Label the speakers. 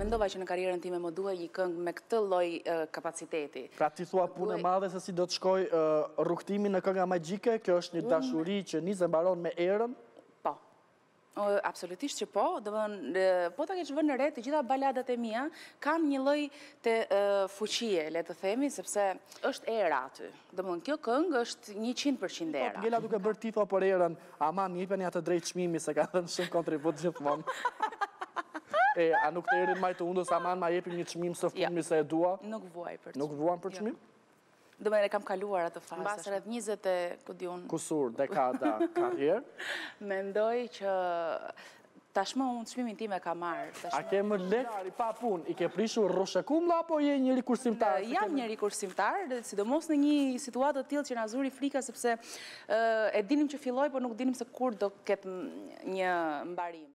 Speaker 1: mendova që në karrierën time më duhet një këngë me këtë lloj kapaciteti.
Speaker 2: Pra ti thua punë e madhe se si do të shkoj rrugtimi në kënga magjike, kjo është një dashuri që nisë mbaron me erën?
Speaker 1: Po. Absolutisht që po, po ta keq vënë në re të gjitha baladat e mia kanë një lloj të fuqie, le të themi, sepse është era aty. Domethënë kjo këngë është 100% era.
Speaker 2: Ngela duke bërë ti thua për erën, aman jepeni atë drejt çmimit se ka dhënë shumë kontribut gjithmonë. A nuk të erin maj të undës, aman ma jepim një çmim së fundmi se e dua?
Speaker 1: Nuk vuaj për çmim.
Speaker 2: Nuk vuan për çmim?
Speaker 1: Do me kam kaluar atë fazë. Mbas rreth 20 e ku diun.
Speaker 2: Kusur, dekada, karrierë?
Speaker 1: Mendoj që tashmë unë çmimin tim e kam marrë.
Speaker 2: A ke më lekë pa punë, i ke prishur rroshekumlla apo je njëri kursimtar?
Speaker 1: Jam njëri kursimtar, sidomos në një situatë të tillë që na zuri frika sepse e dinim që filloi, por nuk dinim se kur do ketë një mbarim.